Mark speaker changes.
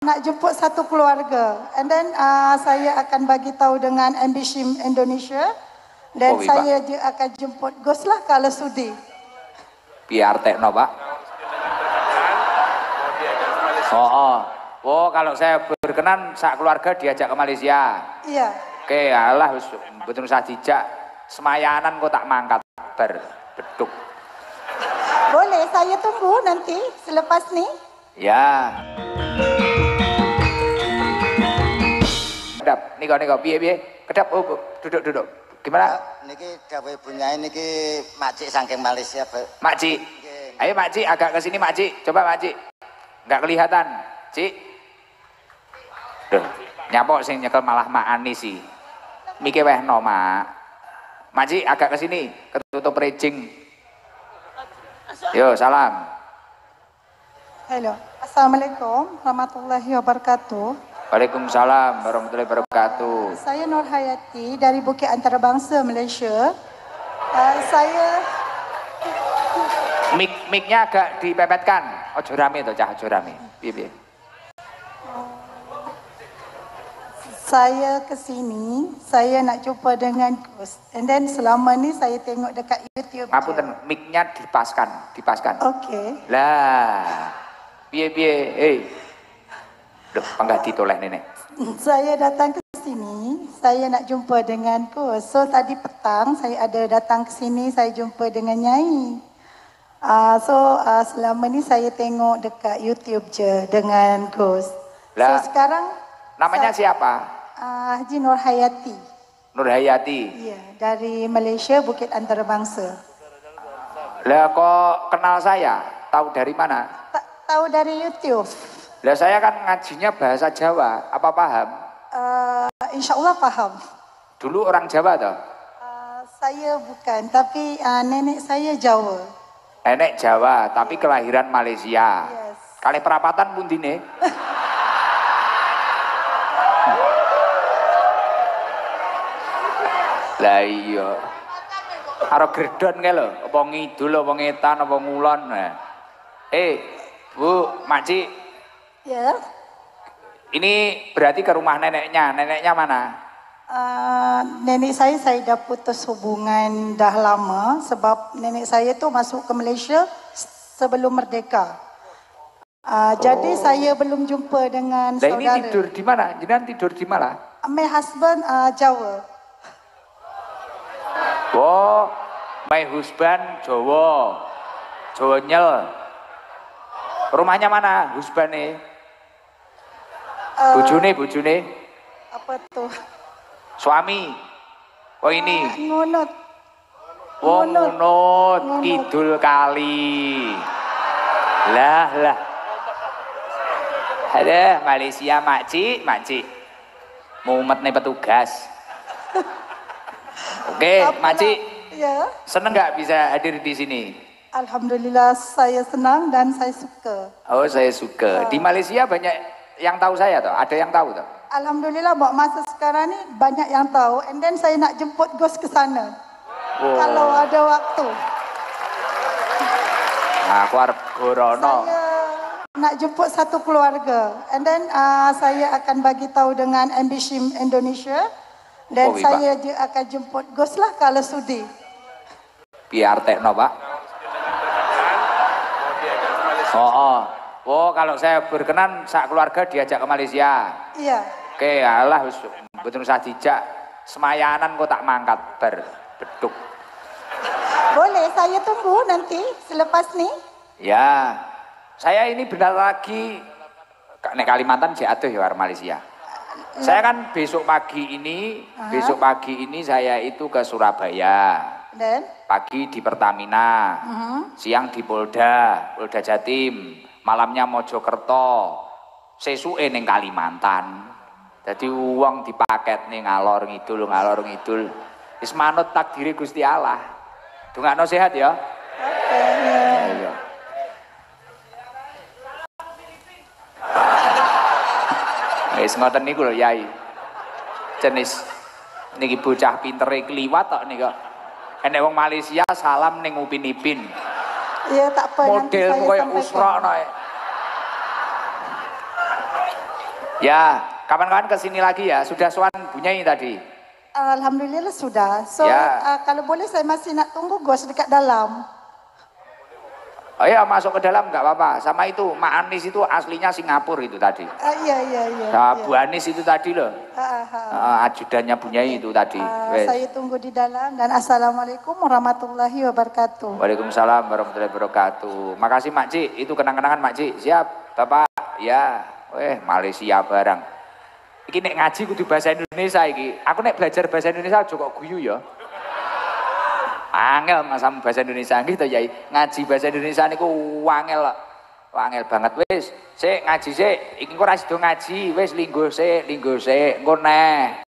Speaker 1: nak jemput satu keluarga. And then saya akan bagi tahu dengan Embassy Indonesia. Dan saya akan jemput Gus lah kalau sudi.
Speaker 2: Biar tekno Pak. Oh, kalau saya berkenan sak keluarga diajak ke Malaysia.
Speaker 1: Iya.
Speaker 2: Oke, alah betul sajijak semayanan kok tak mangkat beduk.
Speaker 1: Boleh, saya tunggu nanti selepas nih.
Speaker 2: Ya. Kedap, niko piye? Kedap, duduk. Gimana?
Speaker 3: Niki gawe bunyae niki makcik saking Malaysia, Pak.
Speaker 2: Makcik. Ayo makcik agak ke sini makcik. Coba makcik. Enggak kelihatan, Cik. Duh, nyapok sing nyekel malah Mak Ani sih. Miki wehno, Mak. Makcik agak ke sini, ketutup rejing. Yo, salam.
Speaker 1: Halo. Assalamualaikum warahmatullahi wabarakatuh.
Speaker 2: Waalaikumsalam warahmatullahi wabarakatuh.
Speaker 1: Saya Nur Hayati dari Bukit Antarabangsa, Malaysia. Saya
Speaker 2: Mic-nya agak dipepetkan. Ojo rame to, Cah, ojo rame. Piye?
Speaker 1: Saya ke sini, saya nak jumpa dengan Gus. And then selama ni saya tengok dekat YouTube.
Speaker 2: Ngapunten, mic-nya dipaskan.
Speaker 1: Okey.
Speaker 2: Lah. Piye? Duh, panggah ditoleh nenek.
Speaker 1: Saya datang ke sini, saya nak jumpa dengan Gus. So tadi petang saya ada datang ke sini, saya jumpa dengan Nyai. Selama ni saya tengok dekat YouTube je dengan Gus.
Speaker 2: Lah,
Speaker 1: so sekarang
Speaker 2: namanya siapa?
Speaker 1: Haji Nur Hayati.
Speaker 2: Nur Hayati.
Speaker 1: Iya, dari Malaysia, Bukit Antarabangsa.
Speaker 2: Lah kok kenal saya? Tahu dari mana?
Speaker 1: Tahu dari YouTube.
Speaker 2: Lah saya kan ngajinya bahasa Jawa, apa paham?
Speaker 1: Insya Allah paham.
Speaker 2: Dulu orang Jawa toh?
Speaker 1: Saya bukan, tapi nenek saya Jawa.
Speaker 2: Nenek Jawa, tapi kelahiran Malaysia.
Speaker 1: Yes.
Speaker 2: Kali perapatan pun dine. Lah iya. Karo gredon kae lho, apa ngidul apa ngetan apa ngulon. Bu, makcik.
Speaker 1: Ya.
Speaker 2: Ini berarti ke rumah neneknya. Neneknya mana?
Speaker 1: Nenek saya dah putus hubungan dah lama sebab nenek saya tu masuk ke Malaysia sebelum merdeka. Jadi saya belum jumpa dengan saudara.
Speaker 2: Ini tidur di mana? Jenengan tidur di mana?
Speaker 1: My husband Jawa.
Speaker 2: Oh, my husband Jawa. Jawa nyel. Rumahnya mana husband-e? Bojone.
Speaker 1: Apa tuh?
Speaker 2: Suami. Oh ini.
Speaker 1: Ngunut.
Speaker 2: Ngunut. Kidul kali. Lah. Ada Malaysia makcik. Mumet nih petugas. Oke, makcik.
Speaker 1: Ya.
Speaker 2: Seneng nggak bisa hadir di sini?
Speaker 1: Alhamdulillah saya senang dan saya suka.
Speaker 2: Oh, saya suka. Di Malaysia banyak yang tahu saya toh. Ada yang tahu toh?
Speaker 1: Alhamdulillah buat masa sekarang ni banyak yang tahu. And then saya nak jemput Gus ke sana. Oh. Kalau ada waktu.
Speaker 2: Aku harap gorono.
Speaker 1: Saya nak jemput satu keluarga. And then saya akan bagi tahu dengan Embassy Indonesia. Dan saya akan jemput Gus lah kalau sudi.
Speaker 2: Biar tekno Pak. Oh, kalau saya berkenan sak keluarga diajak ke Malaysia.
Speaker 1: Iya.
Speaker 2: Oke, alah betul sajijak semayanan kok tak mangkat beduk.
Speaker 1: Boleh, saya tunggu nanti selepas nih.
Speaker 2: Ya, saya ini benar lagi nek Kalimantan jatuh ya war Malaysia. Saya kan besok pagi ini saya itu ke Surabaya.
Speaker 1: Dan?
Speaker 2: Pagi di Pertamina, siang di Polda Jatim, malamnya Mojokerto, sesuke ning Kalimantan. Jadi uang dipaket nih ngalor ngidul. Wis manut takdiri Gusti Allah. Dongakno sehat ya.
Speaker 1: Oke.
Speaker 2: Iya. Wis ngoten niku lho Yai. Jenis niki bocah pintere kliwat tok nika. Enek wong Malaysia salam ning Upin Ipin.
Speaker 1: Iya tak apa.
Speaker 2: Modelmu koyo usra nek. Ya, kapan-kapan kesini lagi ya. Sudah sowan Bu Nyai tadi.
Speaker 1: Alhamdulillah sudah. So
Speaker 2: Ya.
Speaker 1: kalau boleh saya masih nak tunggu gos dekat dalam.
Speaker 2: Oh ya, masuk ke dalam nggak apa-apa. Sama itu, Mak Anis itu aslinya Singapura itu tadi.
Speaker 1: Iya iya iya.
Speaker 2: Nah,
Speaker 1: iya.
Speaker 2: Bu Anis itu tadi loh. Ajudannya Bu Nyai itu tadi. Wes.
Speaker 1: Saya tunggu di dalam dan assalamualaikum warahmatullahi wabarakatuh.
Speaker 2: Waalaikumsalam warahmatullahi wabarakatuh. Makasih Mak Cik, itu kenang-kenangan Mak Cik. Siap, Bapak. Ya, Malaysia barang. Iki nek ngaji kudu bahasa Indonesia iki. Aku nek belajar bahasa Indonesia aja kok guyu ya. Angel mas sama bahasa Indonesia gitu ya. Ngaji bahasa Indonesia niku wangel. Wangel banget wis. Sik ngaji sik, iki kok ora sida ngaji, wis linggo sik, engko neh.